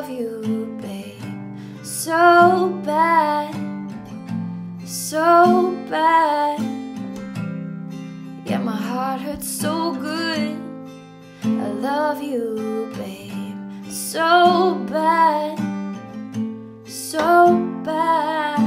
love you, babe, so bad, so bad. Yeah, my heart hurts so good. I love you, babe, so bad, so bad.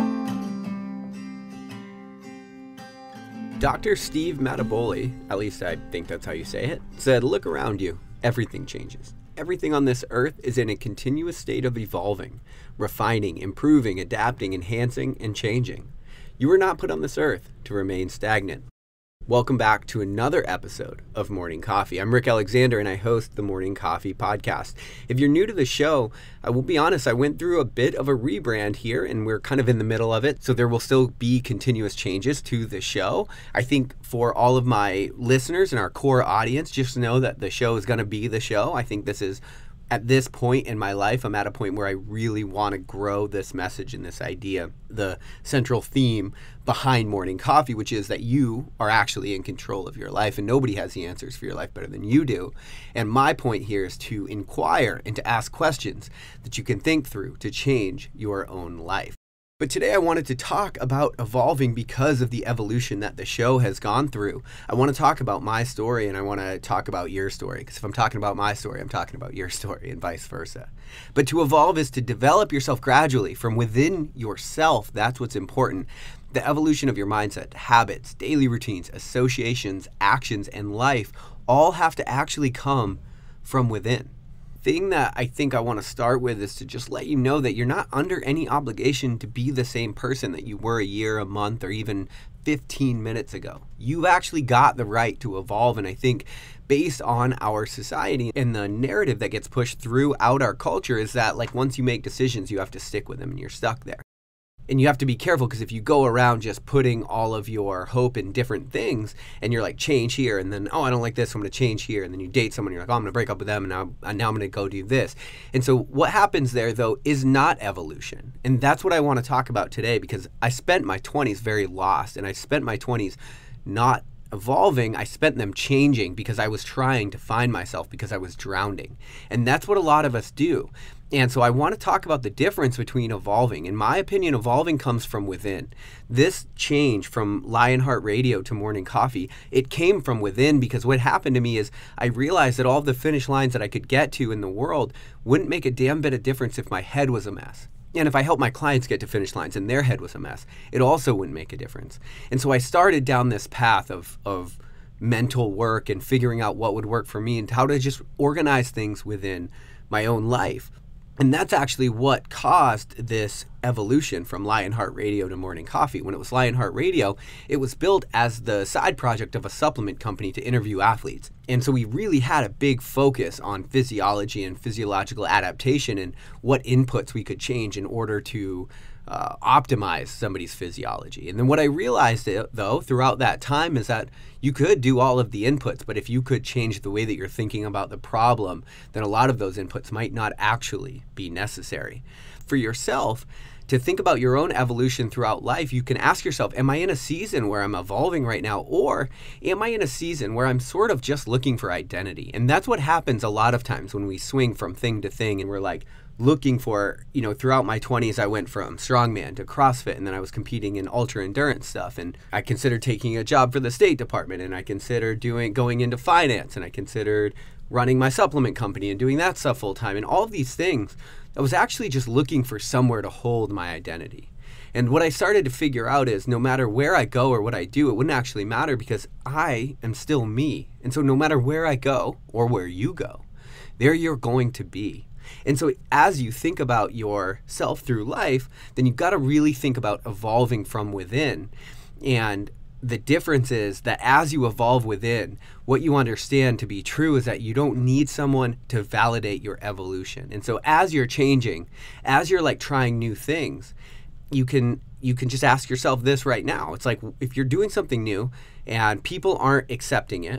Dr. Steve Mataboli, at least I think that's how you say it, said, "Look around you. Everything changes. Everything on this earth is in a continuous state of evolving, refining, improving, adapting, enhancing, and changing. You were not put on this earth to remain stagnant." Welcome back to another episode of Morning Coffee. I'm Rick Alexander, and I host the Morning Coffee podcast. If you're new to the show, I will be honest, I went through a bit of a rebrand here, and we're kind of in the middle of it, so there will still be continuous changes to the show. I think for all of my listeners and our core audience, just know that the show is going to be the show. I think this is, at this point in my life, I'm at a point where I really want to grow this message and this idea, the central theme behind Morning Coffee, which is that you are actually in control of your life and nobody has the answers for your life better than you do. And my point here is to inquire and to ask questions that you can think through to change your own life. But today I wanted to talk about evolving because of the evolution that the show has gone through. I want to talk about my story and I want to talk about your story, because if I'm talking about my story, I'm talking about your story and vice versa. But to evolve is to develop yourself gradually from within yourself. That's what's important. The evolution of your mindset, habits, daily routines, associations, actions, and life all have to actually come from within. Thing that I think I want to start with is to just let you know that you're not under any obligation to be the same person that you were a year, a month, or even 15 minutes ago. You've actually got the right to evolve, and I think based on our society and the narrative that gets pushed throughout our culture is that, like, once you make decisions, you have to stick with them and you're stuck there. And you have to be careful, because if you go around just putting all of your hope in different things and you're like, change here, and then, oh, I don't like this, so I'm going to change here. And then you date someone, you're like, oh, I'm going to break up with them, and now I'm going to go do this. And so what happens there, though, is not evolution. And that's what I want to talk about today, because I spent my 20s very lost, and I spent my 20s not evolving. I spent them changing because I was trying to find myself, because I was drowning. And that's what a lot of us do. And so I want to talk about the difference between evolving. In my opinion, evolving comes from within. This change from LionHeart Radio to Morning Coffee, it came from within, because what happened to me is I realized that all of the finish lines that I could get to in the world wouldn't make a damn bit of difference if my head was a mess. And if I helped my clients get to finish lines and their head was a mess, it also wouldn't make a difference. And so I started down this path of mental work and figuring out what would work for me and how to just organize things within my own life. And that's actually what caused this evolution from LionHeart Radio to Morning Coffee. When it was LionHeart Radio, it was built as the side project of a supplement company to interview athletes. And so we really had a big focus on physiology and physiological adaptation and what inputs we could change in order to optimize somebody's physiology. And then what I realized, though, throughout that time is that you could do all of the inputs, but if you could change the way that you're thinking about the problem, then a lot of those inputs might not actually be necessary. For yourself, to think about your own evolution throughout life, you can ask yourself, am I in a season where I'm evolving right now? Or am I in a season where I'm sort of just looking for identity? And that's what happens a lot of times when we swing from thing to thing and we're like, looking for, throughout my 20s, I went from strongman to CrossFit, and then I was competing in ultra endurance stuff. And I considered taking a job for the State Department, and I considered going into finance, and I considered running my supplement company and doing that stuff full time. And all of these things, I was actually just looking for somewhere to hold my identity. And what I started to figure out is no matter where I go or what I do, it wouldn't actually matter, because I am still me. And so no matter where I go or where you go, there you're going to be. And so as you think about yourself through life, then you've got to really think about evolving from within. And the difference is that as you evolve within, what you understand to be true is that you don't need someone to validate your evolution. And so as you're changing, as you're like trying new things, you can just ask yourself this right now. It's like, if you're doing something new and people aren't accepting it,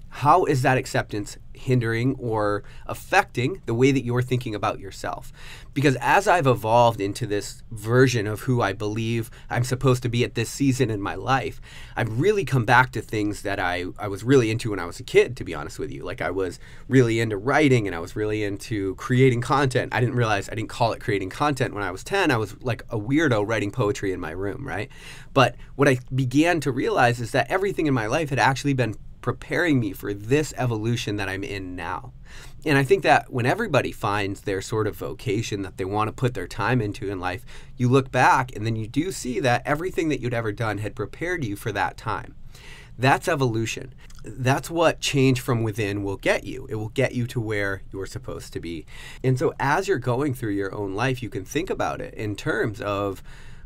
How is that acceptance hindering or affecting the way that you're thinking about yourself? Because as I've evolved into this version of who I believe I'm supposed to be at this season in my life, I've really come back to things that I was really into when I was a kid, to be honest with you. Like, I was really into writing and I was really into creating content. I didn't call it creating content when I was 10. I was like a weirdo writing poetry in my room, right? But what I began to realize is that everything in my life had actually been preparing me for this evolution that I'm in now. And I think that when everybody finds their sort of vocation that they want to put their time into in life, you look back and then you do see that everything that you'd ever done had prepared you for that time. That's evolution. That's what change from within will get you. It will get you to where you're supposed to be. And so as you're going through your own life, you can think about it in terms of,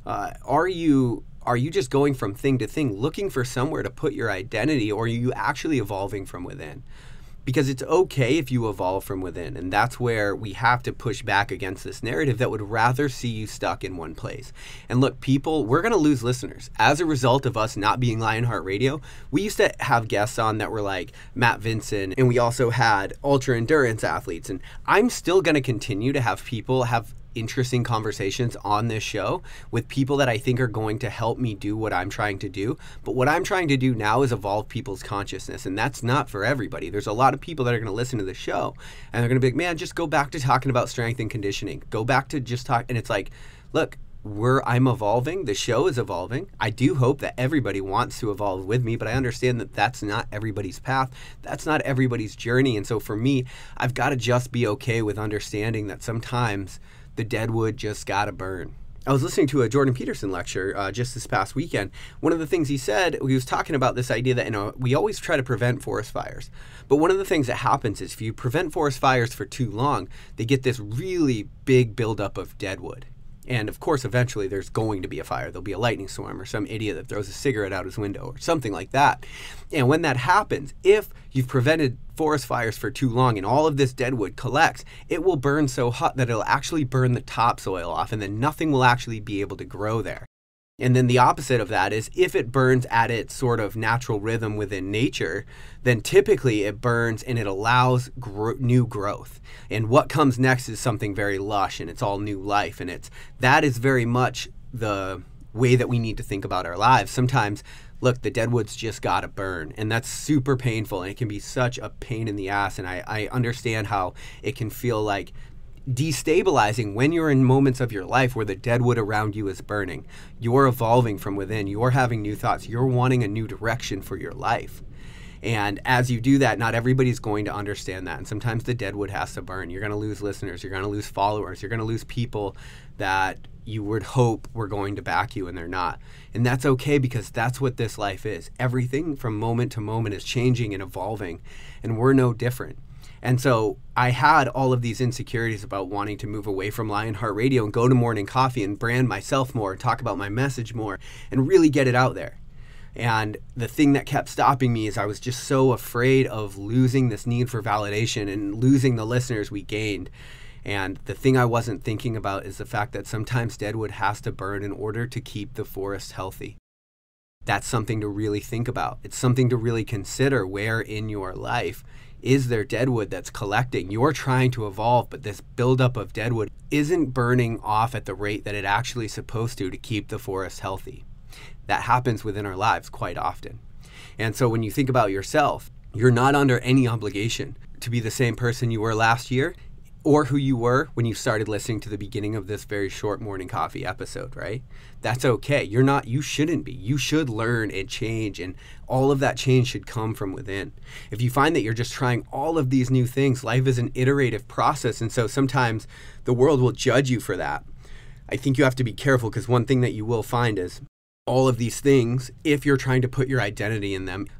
are you just going from thing to thing, looking for somewhere to put your identity, or are you actually evolving from within? Because it's okay if you evolve from within, and that's where we have to push back against this narrative that would rather see you stuck in one place. And look, people, we're going to lose listeners. As a result of us not being LionHeart Radio, we used to have guests on that were like Matt Vincent, and we also had ultra endurance athletes. And I'm still going to continue to have people have interesting conversations on this show with people that I think are going to help me do what I'm trying to do. But what I'm trying to do now is evolve people's consciousness, and that's not for everybody. There's a lot of people that are going to listen to the show and they're going to be like, man, just go back to talking about strength and conditioning. Go back to just talk. And it's like, look, I'm evolving. The show is evolving. I do hope that everybody wants to evolve with me, but I understand that that's not everybody's path. That's not everybody's journey. And so for me, I've got to just be okay with understanding that sometimes the Deadwood just gotta burn. I was listening to a Jordan Peterson lecture just this past weekend. One of the things he said, he was talking about this idea that, we always try to prevent forest fires. But one of the things that happens is if you prevent forest fires for too long, they get this really big buildup of deadwood. And of course, eventually there's going to be a fire. There'll be a lightning storm or some idiot that throws a cigarette out his window or something like that. And when that happens, if you've prevented forest fires for too long and all of this deadwood collects, it will burn so hot that it'll actually burn the topsoil off, and then nothing will actually be able to grow there. And then the opposite of that is if it burns at its sort of natural rhythm within nature, then typically it burns and it allows new growth. And what comes next is something very lush, and it's all new life. And that is very much the way that we need to think about our lives. Sometimes, look, the deadwood's just got to burn, and that's super painful, and it can be such a pain in the ass. And I understand how it can feel like destabilizing when you're in moments of your life where the deadwood around you is burning. You're evolving from within. You're having new thoughts. You're wanting a new direction for your life. And as you do that, not everybody's going to understand that. And sometimes the deadwood has to burn. You're going to lose listeners. You're going to lose followers. You're going to lose people that you would hope were going to back you, and they're not. And that's okay, because that's what this life is. Everything from moment to moment is changing and evolving, and we're no different. And so I had all of these insecurities about wanting to move away from LionHeart Radio and go to Morning Coffee and brand myself more, talk about my message more, and really get it out there. And the thing that kept stopping me is I was just so afraid of losing this need for validation and losing the listeners we gained. And the thing I wasn't thinking about is the fact that sometimes deadwood has to burn in order to keep the forest healthy. That's something to really think about. It's something to really consider. Where in your life is there deadwood that's collecting? You're trying to evolve, but this buildup of deadwood isn't burning off at the rate that it actually is supposed to keep the forest healthy. That happens within our lives quite often. And so when you think about yourself, you're not under any obligation to be the same person you were last year or who you were when you started listening to the beginning of this very short Morning Coffee episode, right? That's okay. You shouldn't be. You should learn and change, and all of that change should come from within. If you find that you're just trying all of these new things, life is an iterative process, and so sometimes the world will judge you for that. I think you have to be careful, because one thing that you will find is all of these things, if you're trying to put your identity in them,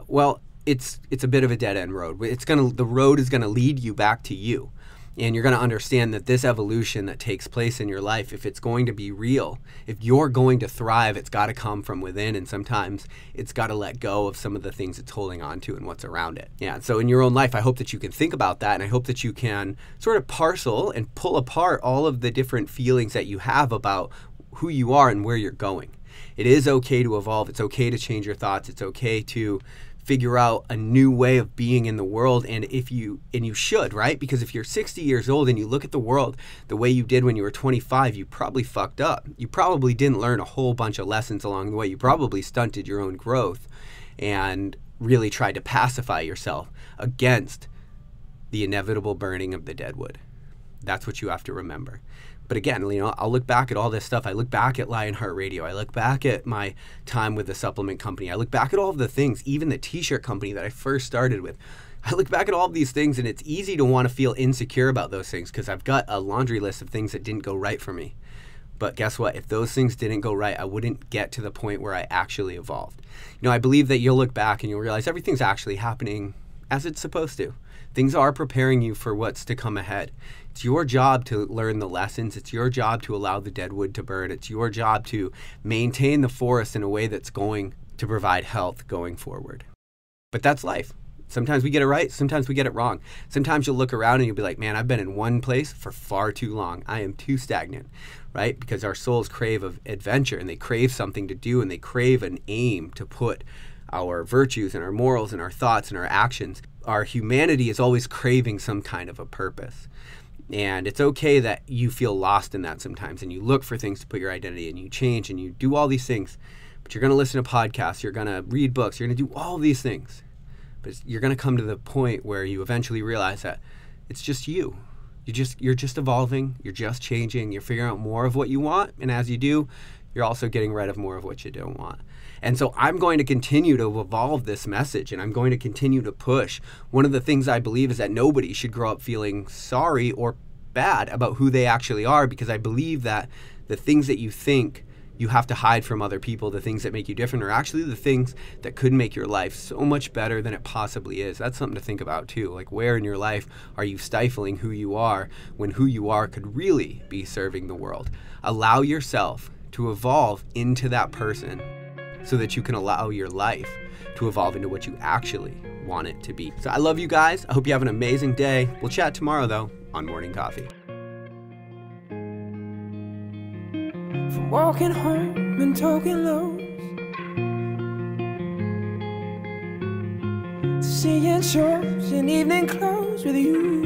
it's a bit of a dead-end road. The road is going to lead you back to you. And you're going to understand that this evolution that takes place in your life, if it's going to be real, if you're going to thrive, it's got to come from within. And sometimes it's got to let go of some of the things it's holding on to and what's around it. Yeah. So in your own life, I hope that you can think about that. And I hope that you can sort of parcel and pull apart all of the different feelings that you have about who you are and where you're going. It is okay to evolve. It's okay to change your thoughts. It's okay to figure out a new way of being in the world. And you should, right? Because if you're 60 years old and you look at the world the way you did when you were 25, you probably fucked up. You probably didn't learn a whole bunch of lessons along the way. You probably stunted your own growth and really tried to pacify yourself against the inevitable burning of the Deadwood. That's what you have to remember. But again, I'll look back at all this stuff. I look back at LionHeart Radio. I look back at my time with the supplement company. I look back at all of the things, even the t-shirt company that I first started with. I look back at all of these things, and it's easy to want to feel insecure about those things because I've got a laundry list of things that didn't go right for me. But guess what? If those things didn't go right, I wouldn't get to the point where I actually evolved. I believe that you'll look back and you'll realize everything's actually happening as it's supposed to. Things are preparing you for what's to come ahead. It's your job to learn the lessons. It's your job to allow the Deadwood to burn. It's your job to maintain the forest in a way that's going to provide health going forward. But that's life. Sometimes we get it right. Sometimes we get it wrong. Sometimes you'll look around and you'll be like, man, I've been in one place for far too long. I am too stagnant, right? Because our souls crave of adventure, and they crave something to do, and they crave an aim to put our virtues and our morals and our thoughts and our actions. Our humanity is always craving some kind of a purpose. And it's okay that you feel lost in that sometimes, and you look for things to put your identity in, you change and you do all these things. But you're going to listen to podcasts, you're going to read books, you're going to do all these things. But you're going to come to the point where you eventually realize that it's just you. You're just evolving, you're just changing, you're figuring out more of what you want, and as you do, you're also getting rid of more of what you don't want. And so I'm going to continue to evolve this message, and I'm going to continue to push. One of the things I believe is that nobody should grow up feeling sorry or bad about who they actually are, because I believe that the things that you think you have to hide from other people, the things that make you different, are actually the things that could make your life so much better than it possibly is. That's something to think about too. Like, where in your life are you stifling who you are when who you are could really be serving the world? Allow yourself to evolve into that person so that you can allow your life to evolve into what you actually want it to be. So I love you guys. I hope you have an amazing day. We'll chat tomorrow, though, on Morning Coffee. From walking home and talking lows to seeing shows in evening clothes with you,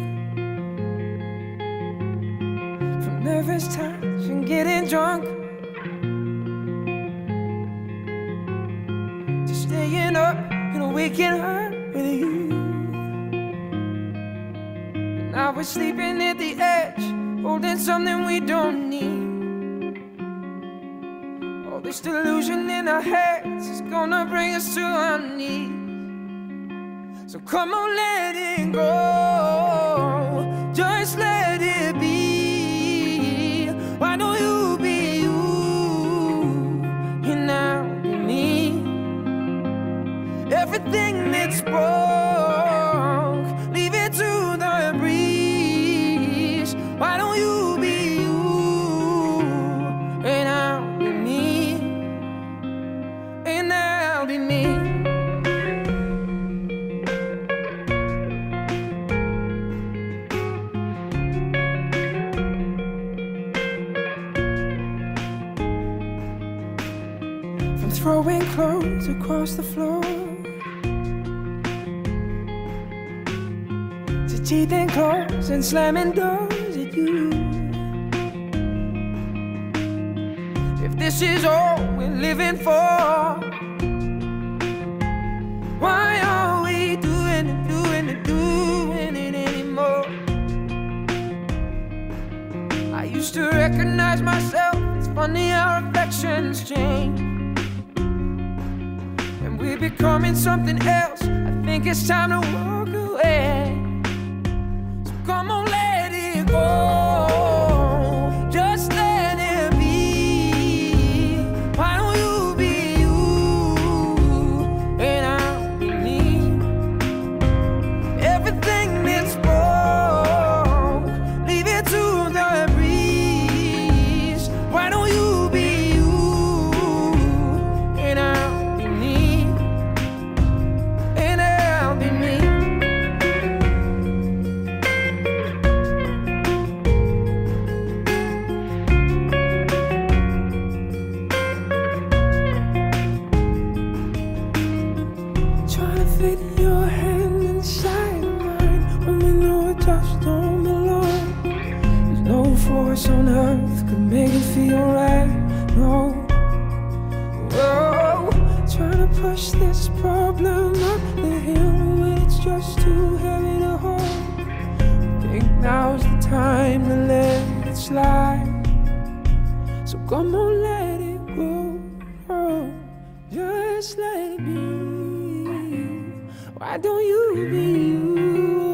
from nervous touch and getting drunk to staying up and waking up with you. And now we're sleeping at the edge, holding something we don't need. This delusion in our heads is gonna bring us to our knees. So come on, let it go, just let it be. Why don't you be you, and I'll be me. Everything that's broke, leave it to the breeze. Why don't you be you, and I'll be me, and I'll be me. From throwing clothes across the floor to teeth and claws and slamming doors at you. If this is all we're living for, why are we doing it anymore? I used to recognize myself. It's funny how reflections change. When we're becoming something else, I think it's time to walk away. So come on, let it go, just let it be. Why don't you be you, and I'll be me. Everything that's broke, leave it to the breeze. Why don't you be you, and I'll be me, and I'll be me. force on earth could make it feel right. No. Whoa, trying to push this problem up the hill when it's just too heavy to hold. Think now's the time to let it slide. So come on, let it go. Oh, just let it be. Why don't you be you?